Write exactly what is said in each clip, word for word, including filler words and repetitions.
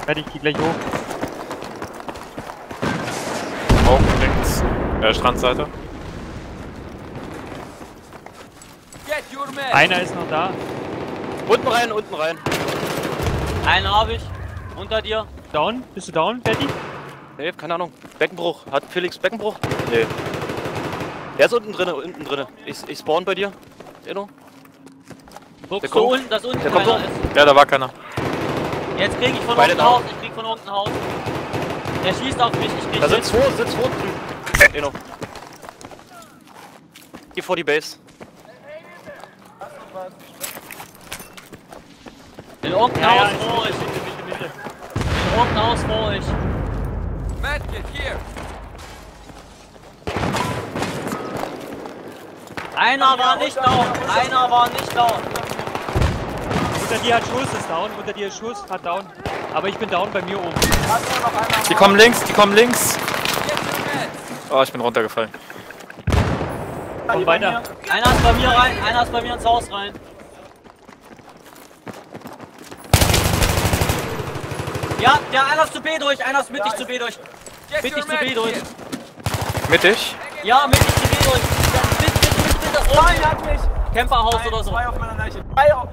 Fertig, geh gleich hoch. Auch links. Äh, Strandseite. Einer ist noch da. Unten rein, unten rein. Einen habe ich. Unter dir. Down? Bist du down, Fertig? Nee, keine Ahnung. Beckenbruch. Hat Felix Beckenbruch? Nee. Der ist unten drinne, unten drinne. Ich, ich spawn bei dir. Eno. Guckst du unten, dass unten der kommt keiner hoch. ist. Ja, da war keiner. Jetzt krieg ich von Beide unten down. Haus. Ich krieg von unten Haus. Der schießt auf mich. Ich krieg Da sind Hit. zwei, sind zwei drüben. Eno. Geh vor die Base. In irgendein Ja, ja, Haus ich vor euch. Mitte, Mitte, Mitte. In irgendein Haus vor euch. Einer war nicht down. Einer war nicht down. Unter dir hat Schuss, ist down. Unter dir ist Schuss, hat down. Aber ich bin down bei mir oben. Die kommen links, die kommen links. Oh, ich bin runtergefallen. Komm weiter. Einer ist bei mir rein. Einer ist bei mir ins Haus rein. Ja, der einer ist zu B durch. Einer ist mittig zu B durch. Mittig zu B durch. Mittig. Ja, mittig zu B durch. Bitte, bitte, bitte, bitte. Nein, er hat mich. Camperhaus oder so. Zwei auf meiner Leiche. Drei auf.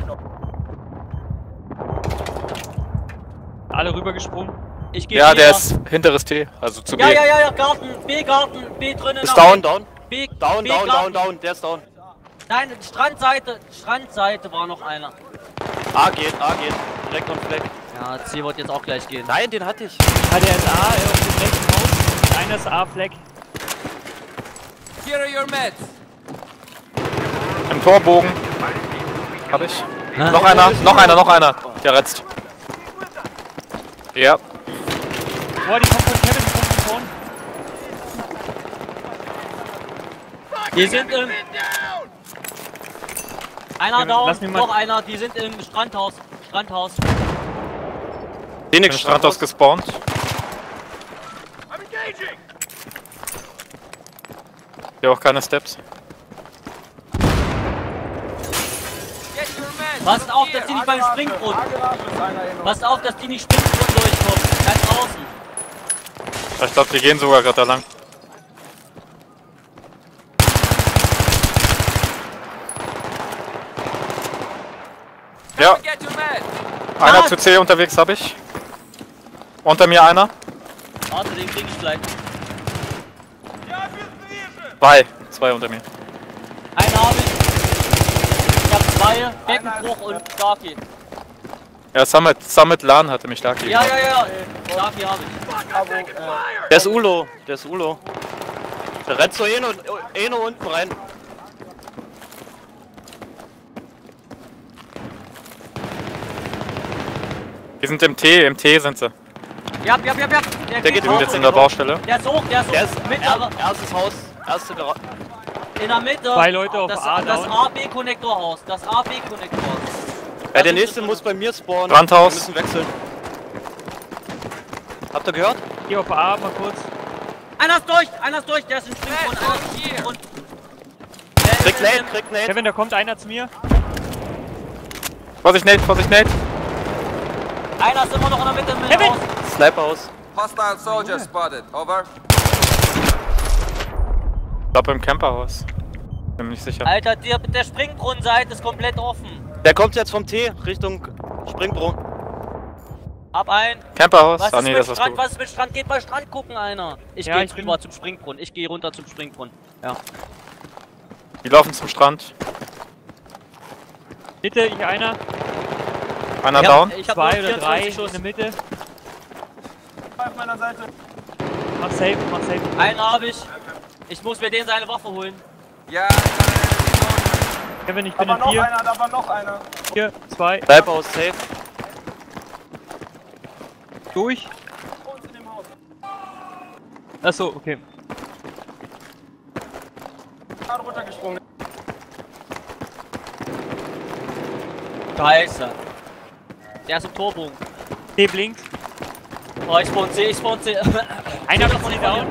Alle rübergesprungen. Ich gehe Ja, wieder. der ist hinteres T, also zu B. Ja, ja, ja, ja, Garten. B-Garten. B drinnen. Ist down, down. B, Down, B down, Garten. down, down. Der ist down. Nein, Strandseite. Strandseite war noch einer. A geht, A geht. Direkt am Fleck. Ja, C wird jetzt auch gleich gehen. Nein, den hatte ich. Hat er ist A auf dem rechten Haus. Und einer ist A-Fleck. Here are your meds. Im Torbogen. Hab ich. Noch einer, noch einer, noch einer. Der retzt. Ja. Boah, die kommt von Kevin, die kommt von vorn. Die sind im... Einer Kevin, down, lass mich mal- noch einer. Die sind im Strandhaus. Strandhaus. Phoenix Im Strandhaus gespawnt. Hier auch keine Steps. Get your meds. Passt auf, dass die nicht beim Springbrunnen. Passt auf, dass die nicht Springbrunnen durchkommen. Ganz außen. Ich glaube, die gehen sogar gerade da lang. Ja, Get your meds. einer Ah. zu C unterwegs habe ich. Unter mir einer. Warte, den krieg ich gleich. Zwei. Zwei unter mir. Einen habe ich. Ich hab zwei. Beckenbruch und Darky. Ja, Summit, Summit Lan hatte mich da gegeben. Ja, ja, ja. Darky habe ich. Der ist Ulo. Der ist Ulo. Der rennt so Eno, Eno unten rein. Die sind im T, im T sind sie. Ja, ja, ja, ja. Der kriegt geht Die sind hoch. jetzt in der Baustelle. Der ist hoch, der ist hoch. Der ist Mittlere. er, erstes Haus. Erste Garage. In der Mitte. Zwei Leute auf das, A Das down. A-B-Konnektorhaus. Das A-B-Konnektorhaus. Ja, der nächste muss bei mir spawnen. Brandhaus. Wir müssen wechseln. Habt ihr gehört? Geh auf A, mal kurz. Einer ist durch, einer ist durch, der ist im Springbrunnen, einer ist im Springbrunnen. Der ist Kriegt im- Nate, kriegt Nate. Kevin, da kommt einer zu mir. Vorsicht, Nate, Vorsicht, Nate. Einer ist immer noch in der Mitte im Kevin! Haus. Sniper aus. Hostile soldier spotted. Over. Ich glaube im Camperhaus. Bin mir nicht sicher. Alter, der, der Springbrunnenseite ist komplett offen. Der kommt jetzt vom T Richtung Springbrunnen. Hab ein. Camperhaus? Was Ah ist nee, mit das ist Strand? gut. Was ist mit Strand? Geht bei Strand gucken, einer. Ich Ja, gehe ich jetzt bin- rüber zum Springbrunnen. Ich gehe runter zum Springbrunnen. Ja. Die laufen zum Strand. Mitte, ich einer. Einer Ich down. hab, ich hab Zwei nur oder drei vierundzwanzig in Schuss. der Mitte. Auf meiner Seite. Mach safe, mach safe. Einen habe ich. Ich muss mir den seine Waffe holen. Yeah. Kevin, ich Da bin war in noch vier. einer, da war noch einer. Vier, zwei, Sniper aus, safe. durch. Uns in dem Haus. Achso, okay. Gerade runtergesprungen. Scheiße. Der ist im Torbogen. C blinkt. Oh, ich spawn C, ich spawn C. Einer von den down.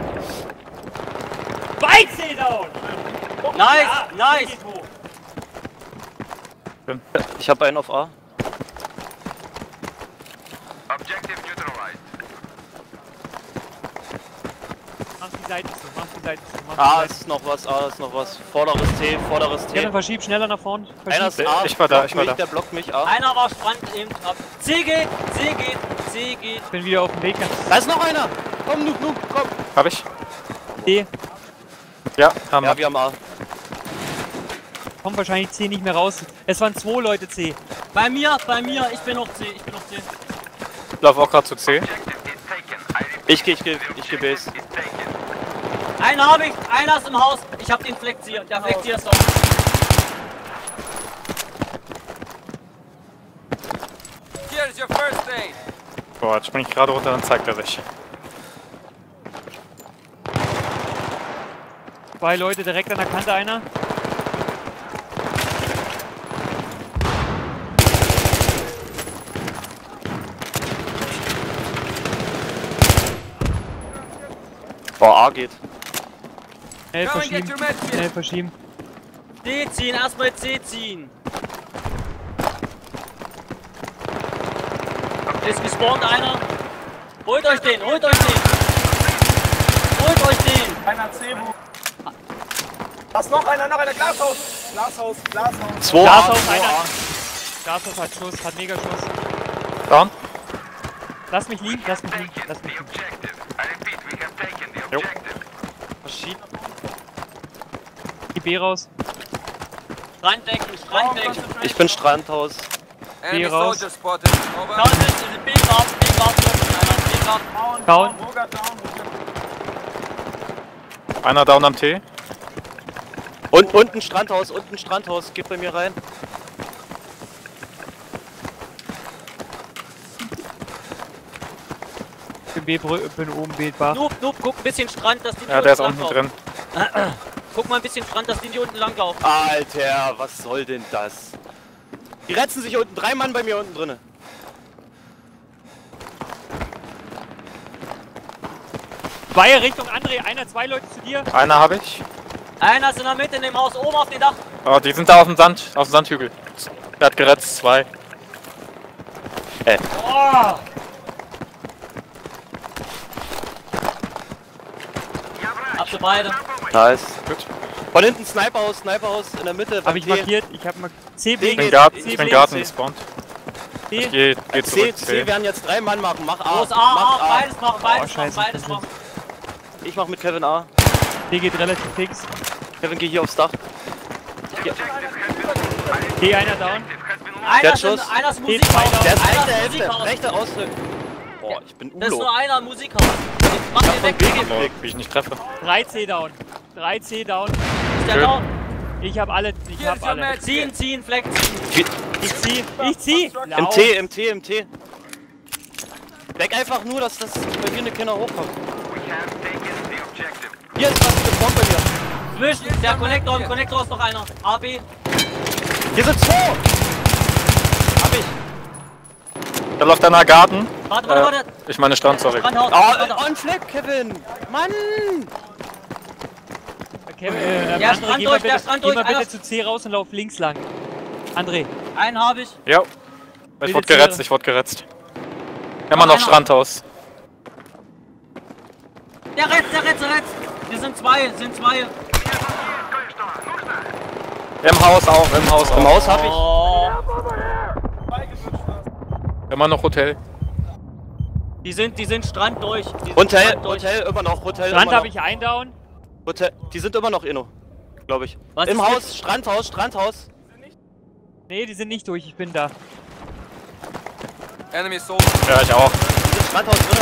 Zwei C down! Nice, Ja, nice. geht hoch. Ich habe einen auf A. Mach die Seite zu, mach die Seite zu. Mach Ah, die es Seite ist noch was, ah, ist noch was. Vorderes T, vorderes zu. T. Kevin, verschieb schneller nach vorne. Einer Verschieb. ist A, Ich war da, blockt ich war mich, da. Der blockt mich, A. Einer war Strand eben ab. C geht, C geht, C geht. Ich bin wieder auf dem Weg. Da ist noch einer! Komm, Noob, Noob, komm! Hab ich? C. Ja, haben Ja, wir. wir haben A. Kommt wahrscheinlich C nicht mehr raus. Es waren zwei Leute C. Bei mir, bei mir, ich bin noch C, ich bin noch C. Ich lauf auch gerade zu C. Ich geh, ich geh, ich geh Base. Einen habe ich, einer ist im Haus. Ich hab den Flexier, der Flexier ist doch. Here is your first aid. Boah, jetzt spring ich gerade runter, dann zeigt er sich. Zwei Leute direkt an der Kante, einer. Boah, A geht. Schnell Come and get verschieben. your med Schnell kit. verschieben. C ziehen, erstmal C ziehen. Ist gespawnt einer. Holt euch den, holt euch den. Holt euch den. Einer C, wo. Da ist noch einer, noch einer. Glashaus. Glashaus, Glashaus. zwei A, Glashaus, zwei einer. A. Glashaus hat Schuss, hat mega Schuss. Down. Lass mich liegen, lass mich liegen, lass mich liegen. Jo. Verschieb. Die B raus. Stranddecken, Stranddecken. Ich bin Strandhaus. Enemy raus. soldier spotted. Over. Down ist diese B-Garten, B-Garten, einer, B-Garten. Down, Down. down, Roger, down. Einer down am T. Und unten Strandhaus, unten Strandhaus. Gib bei mir rein. Ich bin, B, Brü- bin oben Bildbar. Noob, Noob, guck ein bisschen Strand, dass die Ja, die der ist unten unten langlaufen. drin. Guck mal ein bisschen Strand, dass die die unten langlaufen. Alter, was soll denn das? Die retzen sich unten. Drei Mann bei mir unten drinne. Zwei Richtung André, einer, zwei Leute zu dir. Einer habe ich. Einer ist in der Mitte in dem Haus, oben auf dem Dach. Oh, die sind da auf dem Sand, auf dem Sandhügel. Der hat geretzt, zwei. Oh! Habt ihr beide? Nice. Gut. Von hinten Sniper aus, Sniper aus in der Mitte. Hab ich markiert, ich hab mal C D B. Ich bin geht. Garten, Ich ich bin bin Garten C. gespawnt. C. Ich geh, geh C, zurück. C C. werden jetzt drei Mann machen. Mach A. Los, A, Mach A, beides machen, beides Oh, machen, scheiße, beides das machen. Ich mach mit Kevin A. D geht relativ fix. Kevin, geh hier aufs Dach. D einer down. Einer ist, Schuss. in, einer ist Steht Musikhaus. weiter. Der ist Einer rechte ist Hälfte, Musikhaus. rechte Ausdruck. Boah, ich bin Das ist Ulo. nur einer im Musikhaus. Mach den weg. B Ist geklickt. Wie ich nicht treffe. drei C down. drei C down. der Schön. down? Ich hab alle, ich Here hab is your alle. med Ziehen, kit. ziehen, Flex ziehen. Ich zieh, ich zieh. Im Lauf. T, im T, im T. Deck einfach nur, dass das bei dir eine Kinder hochkommt. Hier ist was gespawnt bei mir. Zwischen, der Connector, im Connector ist noch einer. A, B. Hier sind zwei! Hab ich. Da läuft einer Garten. Warte, warte, Äh, warte. ich meine Strand, sorry. Strandhaus. Oh, Strandhaus. on Fleck, Kevin! Mann! Kevin, äh, Der André, Strand geh mal durch, der bitte, Strand geh durch, mal bitte einer- zu C raus und lauf links lang. André, Einen habe ich. Ja. Ich Bitte wurde Ziele. geretzt, ich wurde geretzt. Immer noch einer. Strandhaus. Der retzt, der retzt, der retzt. Wir sind zwei, sind zwei. Im Haus auch, im Haus auch. Im Haus hab ich. Oh. Immer noch Hotel. Die sind, die sind Strand durch. Die sind Hotel, Strand durch. Hotel immer noch, Hotel Strand immer habe noch. ich einen down. Hotel, die sind immer noch Inno, glaube ich. Was Im ist Haus, Strandhaus, Strandhaus. Nee, die sind nicht durch, ich bin da. Enemy soldier. Ja, ich auch. Die sind Strandhaus drin.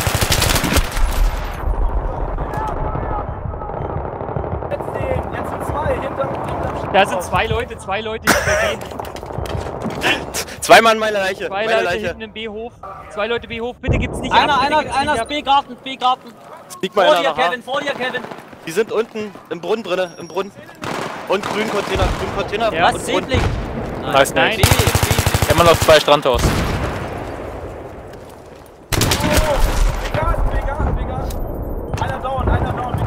Jetzt den, jetzt sind zwei, hinter, hinter. Da sind zwei Leute, zwei Leute hinter B. Zweimal meine Leiche, Zwei meine Leute Leiche. hinten im B-Hof. Zwei Leute B-Hof, bitte gibt's nicht Einer, ab. Bitte einer, gibt's einer nicht ist ab. B-Garten, B-Garten. Liegt mal Vor einer dir, nach A. Kevin, vor dir, Kevin. Die sind unten im Brunnen drinne, im Brunnen. Und grünen Container, grünen Container Ja. und Was, Brunnen. Seeblick? Nice, Nein. B, nice. B. Immer noch zwei Strandhaus. Vegan, vegan, vegan. Einer down, einer down.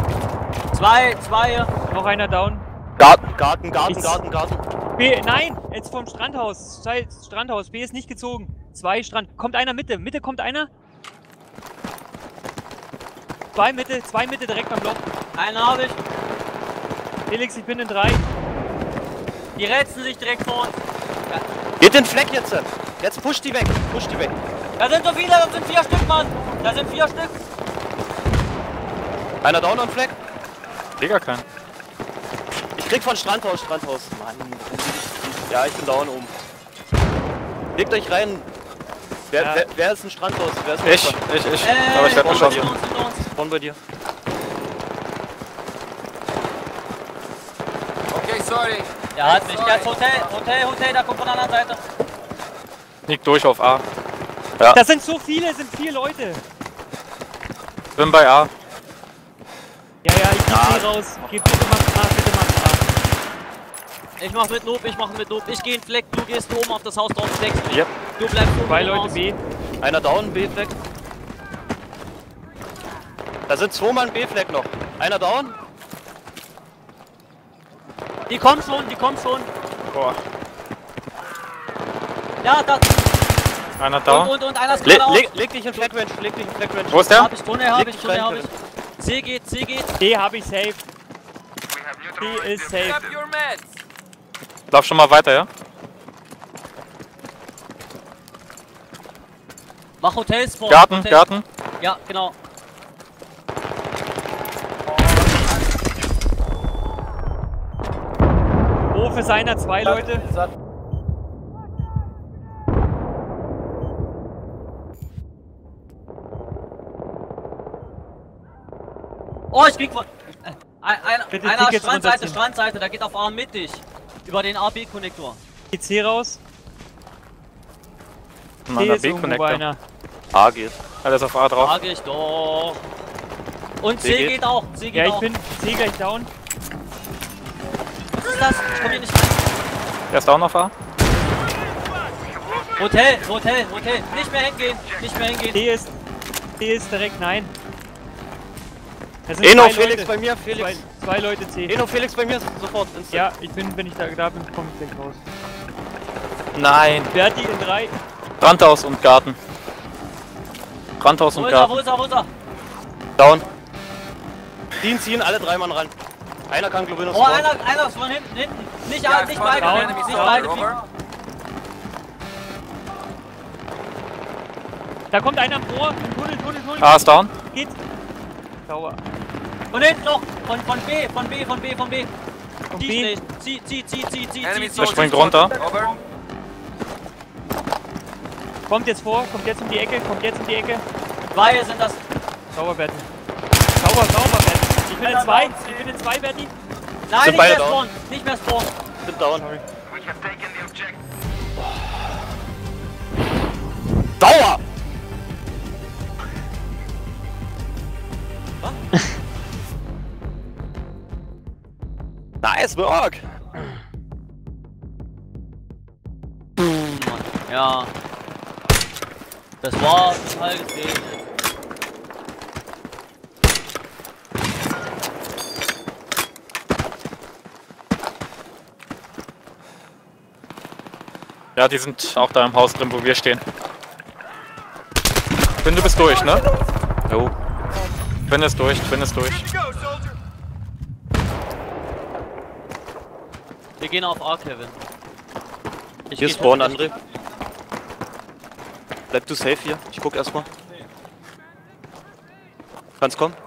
Zwei, zwei. Noch einer down. Garten, Garten, Garten, Ich- Garten, Garten. B, nein, jetzt vom Strandhaus. Zwei Strandhaus. B ist nicht gezogen. Zwei Strand. Kommt einer Mitte. Mitte kommt einer. Zwei Mitte. Zwei Mitte direkt beim Loch. Einen habe ich. Felix, ich bin in drei. Die rätseln sich direkt vor uns. Ja. Geht den Fleck jetzt! Jetzt push die weg! Push die weg! Da sind so viele, da sind vier Stück, Mann! Da sind vier Stück! Einer down am Fleck? Digga, kein. Ich krieg von Strandhaus, Strandhaus. Mann. Ja, ich bin down oben. Legt euch rein. Wer, Ja. wer, wer ist ein Strandhaus? Wer ist ein Ich, Monster? ich, ich. Äh, Aber ich werd hinter beschossen. uns, hinter uns. Spawn bei dir. Okay, sorry. Der hat mich. Der ist Hotel, Hotel, Hotel, da kommt von der anderen Seite. Sneak durch auf A. Das sind so viele, sind vier Leute. Bin bei A. Ja, ja, ich geh C raus. Geh bitte mach A, bitte mach A. Ich mach mit Noob, ich mach mit Noob. Ich geh in Fleck, du gehst oben auf das Haus drauf, deckst mich. Yep. Du bleibst oben Zwei im Leute Haus. B. Einer down, B-Fleck. Da sind zwei Mann B-Fleck noch. Einer down. Die kommen schon, die kommen schon. Boah. Ja, da. Einer Und, down. und, und einer ist Le gerade leg, leg dich in Fleck Range, leg dich in Fleck Range. Wo ist auf. der? Hab ich, Tunnel hab Leg ich, dich Tunnel rein, hab ich. C geht, C geht. D hab ich safe. D ist safe. Grab your meds. Lauf schon mal weiter, ja? Mach Hotelspawn. Garten, Hotel. Garten. Ja, genau. Hof ist einer, zwei Leute. Oh, ich krieg von. Äh, ein, ein, Bitte einer Tickets Strandseite, runterziehen. Strandseite, der geht auf A mittig. Über den A B-Konnektor. Geh C raus. C Meiner ist irgendwo B-Connector. einer. A geht. Alles auf A drauf. Frage ich doch. Und C C geht. geht. auch, C geht Ja, ich auch. bin C gleich down. Was ist das? Ich komm hier nicht rein. Der ist down auf A. Hotel, Hotel, Hotel. Nicht mehr hingehen, nicht mehr hingehen. D ist. D ist direkt nein. Das sind Eno, zwei Felix Leute. bei mir, Zwei, Felix. zwei Leute C. Eno, Felix bei mir, sofort. Instant. Ja, ich bin, wenn ich da, da bin, komm ich gleich raus. Nein. Berti in drei. Brandhaus und Garten. Brandhaus Wo und ist er, wo Garten. ist er, wo ist er? Down. Ziehen, ziehen, alle drei Mann ran. Einer kann Globinus Oh, einer, einer ist von hinten, hinten. Nicht, Yeah, nicht spotted beide, an hinten, enemy nicht soldier. beide. Over. Da kommt einer am Rohr. Im Tunnel, Tunnel, Tunnel. A ist down. Geht. Sauber. Von hinten noch, von, von B, von B, von B, von B. Von Die B. nicht. Zieh, zieh, zieh, zieh, zieh, Enemy zieh. soldier springt spotted. runter. Over. Kommt jetzt vor, kommt jetzt um die Ecke, kommt jetzt um die Ecke. Zwei sind das. Sauber, Berti. Sauber, sauber, Berti. Ich bin in zwei. Ich bin in zwei, Berti. Nein, Sind nicht beide mehr down. spawnen, nicht mehr spawnen. Sind down. Dauer! Nice work! Ja. Das war total gesegnet. Ja, die sind auch da im Haus drin, wo wir stehen. Twin, du bist durch, ne? Jo. Twin ist durch, Twin ist durch. Wir gehen auf A, Kevin. Ich Hier geh spawn hoch. André. Bleib du safe hier. Ich guck erstmal. Kannst kommen.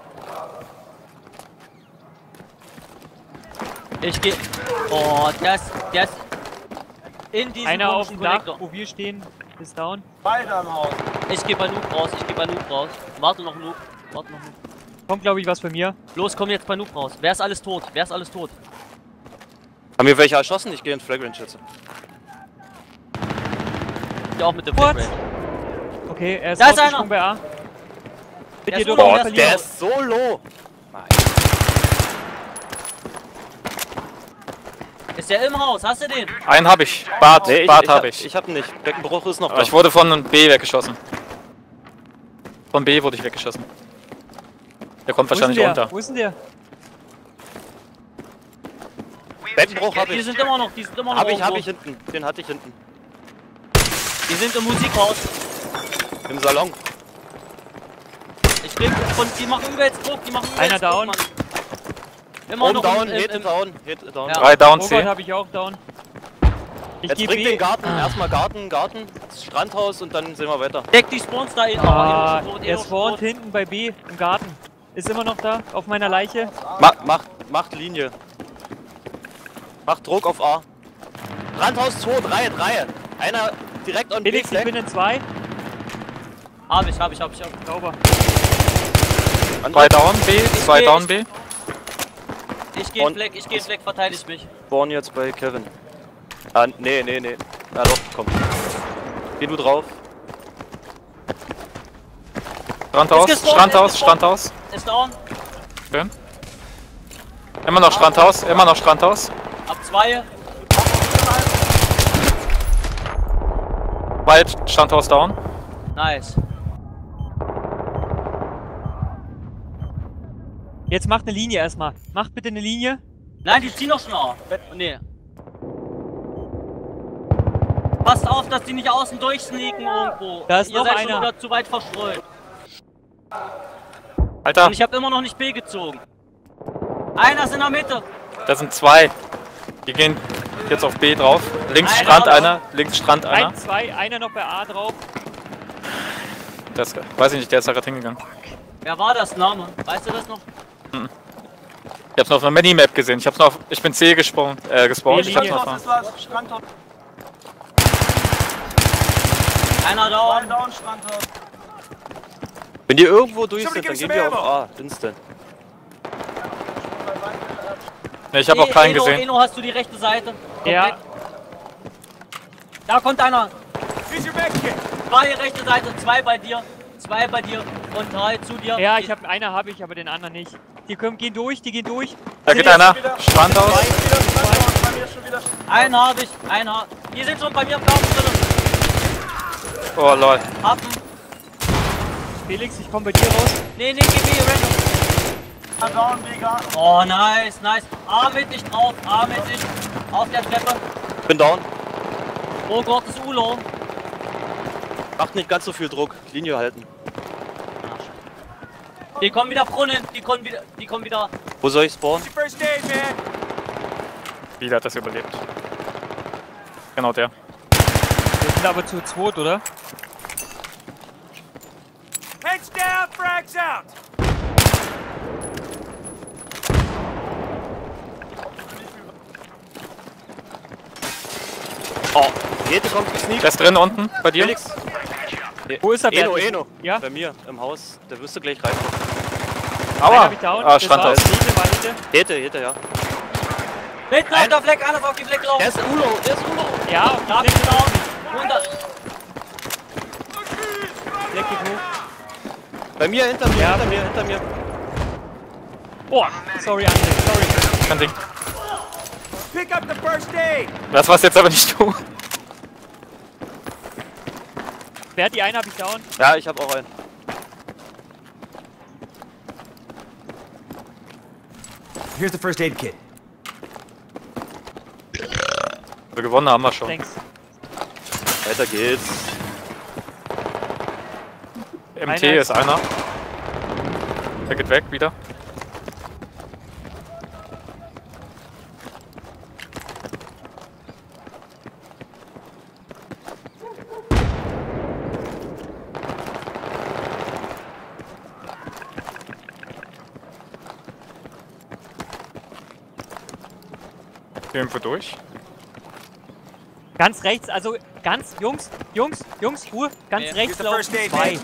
Ich geh. Oh, das, das. In diesem Einer auf komischen dem Dach, Konnektor. wo wir stehen, ist down. Beide am Haus. Ich geh bei Noob raus, ich geh bei Noob raus. Warte noch Noob, warte noch Noob. Kommt, glaube ich, was bei mir. Los, komm jetzt bei Noob raus. Wer ist alles tot? Wer ist alles tot? Haben wir welche erschossen? Ich gehe in Flagrant Schütze. Ich auch mit dem What? Flagrant. Okay, er ist Da ist rausgesprungen bei einer. A. Der Bitte ist dürfen low, wir der ist verlieren. Der ist so low. Ist der im Haus? Hast du den? Einen hab ich. Bart, Nee, ich, Bart ich, hab hab, ich. ich hab nicht. Beckenbruch ist noch Aber da. ich wurde von B weggeschossen. Von B wurde ich weggeschossen. Der kommt Wo ist wahrscheinlich denn runter. der? Wo ist denn der? Beckenbruch hab Die ich. sind immer noch, die sind immer noch Hab ich, hab irgendwo. ich hinten. Den hatte ich hinten. Die sind im Musikhaus. Im Salon. Ich krieg von, die machen übelst Druck, die machen übelst Einer Druck, down. Mann. Immer Oben noch down, im, Hit im, im, down, Hit down. Ja. Drei down, Oh Gott, C. habe ich auch down. Ich Jetzt geh bringt B. den Garten. Erstmal Garten, Garten, Strandhaus und dann sehen wir weiter. Deck die Spawns da in. Ah, Eno ist tot, er Eno ist spawnt tot. hinten bei B im Garten. Ist immer noch da, auf meiner Leiche. Ma macht, macht Linie. Macht Druck auf A. Strandhaus zwei, drei, drei. Einer direkt on B Felix, ich Fleck. bin in zwei. Hab ich, hab ich, hab ich, hab ich. Sauber. Zwei down, B. Zwei geh, down, ich- B. Ich geh in Und- Fleck, ich geh in Fleck, verteidige mich. Born jetzt bei Kevin. Ah, nee, nee, nee. Na doch, komm. Geh du drauf. Strandhaus, Ist gespawnt, Strandhaus, ist gespawnt. Strandhaus. Ist down. Schön. Immer noch Strandhaus, immer noch Strandhaus. Ab zwei. Weit, Strandhaus down. Nice. Jetzt macht eine Linie erstmal. Macht bitte eine Linie. Nein, die ziehen doch schon auf. Nee. Passt auf, dass die nicht außen durchsneaken irgendwo. Da ist Ihr noch seid einer. schon wieder zu weit verstreut. Alter, Und ich habe immer noch nicht B gezogen. Einer ist in der Mitte. das sind zwei. Die gehen jetzt auf B drauf. Links Einer Strand aber- einer, links Strand einer. Ein, zwei, einer noch bei A drauf. Das weiß ich nicht, der ist da gerade hingegangen. Wer war das Name? Weißt du das noch? Ich hab's nur auf einer Minimap gesehen. Ich hab's nur auf, ich bin C gesprungen, äh, gespawnt. Ich hab's Linie. noch Strandhaus mal. ist was, Strandhaus. Einer down. Down, Strandhaus. Wenn die irgendwo durch Somebody sind, dann give gehen me wir some auf A. Instant. Ne, ich habe auch keinen Eno, gesehen. Eno, hast du die rechte Seite? Ja. Komplett. Da kommt einer. Here's your back kit. Zwei rechte Seite, zwei bei dir. Zwei bei dir und drei zu dir. Ja, ich habe einer habe ich, aber den anderen nicht. Die kommen, gehen durch, die gehen durch. Da geht einer. Strandhaus. Wieder Strandhaus, bei mir schon wieder. Einen habe ich, einen habe Die sind schon bei mir im Garten drin. Oh lol. Happen. Felix, ich komme bei dir raus. Nee, nee, geh B, random. Down, Vega. Oh, nice, nice. A mit dich drauf, A mit dich. Auf der Treppe. Bin down. Oh Gott, das ist Ulo. Macht nicht ganz so viel Druck. Linie halten. Die kommen wieder Brunnen, die kommen wieder, die kommen wieder. Wo soll ich spawnen? First aid, man. Wieder hat das überlebt. Genau der. Wir sind aber zu zweit, oder? Heads down, frags out. Oh, Hete kommt gesneakt. Der ist drin unten bei dir. Felix. Wo ist er? Eno, Bert? Eno. Ja? Bei mir im Haus. Der wirst du gleich rein. Einer Aua. hab ich down. Ah, Das war Strandhaus. Linie, war Linie. Hete, Hete, ja. Hinten auf der Fleck, alles auf die Fleck Der drauf. ist Ulo, der ist Ulo. Ja, auf Da die bist Fleck. du down. hundert. Fleck geht hoch. Bei mir, hinter mir, Ja. hinter mir, hinter mir. Oh, sorry, André, sorry. Kein Ding. Pick up the first aid. Das war's jetzt aber nicht du. Wer hat die eine, hab ich down. Ja, ich hab auch einen. Here's the first aid kit. Wir gewonnen haben wir schon. Thanks. Weiter geht's. M T Einer ist einer. Der geht weg wieder. Irgendwo durch. Ganz rechts, also ganz, Jungs, Jungs, Jungs, Ruhe, ganz Ja. rechts Here's the laufen first aid, zwei. man.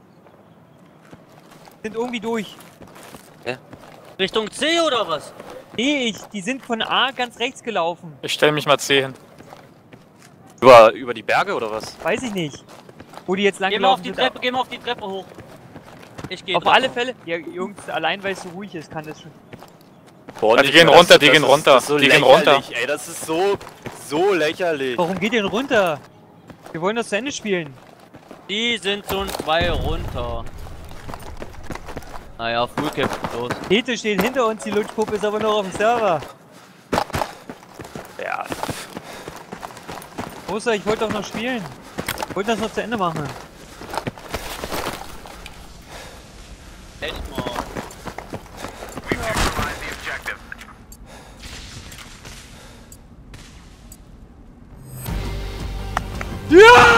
Sind irgendwie durch. Richtung C oder was? Nee, ich, die sind von A ganz rechts gelaufen. Ich stelle mich mal C hin. Über, über die Berge oder was? Weiß ich nicht. Wo die jetzt lang Geh mal auf gelaufen die sind. Treppe, geh mal auf die Treppe hoch. Ich gehe Auf alle Fälle. Ja, Jungs, allein weil es so ruhig ist, kann das schon. Boah, Ja, die nicht, gehen das- runter, die das gehen ist- runter, das ist so die gehen lächerlich, runter. Ey, das ist so, so lächerlich. Warum geht ihr denn runter? Wir wollen das zu Ende spielen. Die sind schon zwei runter. Naja, Fullcap, los. Hete steht hinter uns, die Lutschpuppe ist aber noch auf dem Server. Rosa, ich wollte doch noch spielen. Ich wollte das noch zu Ende machen. Echt mal. Ja!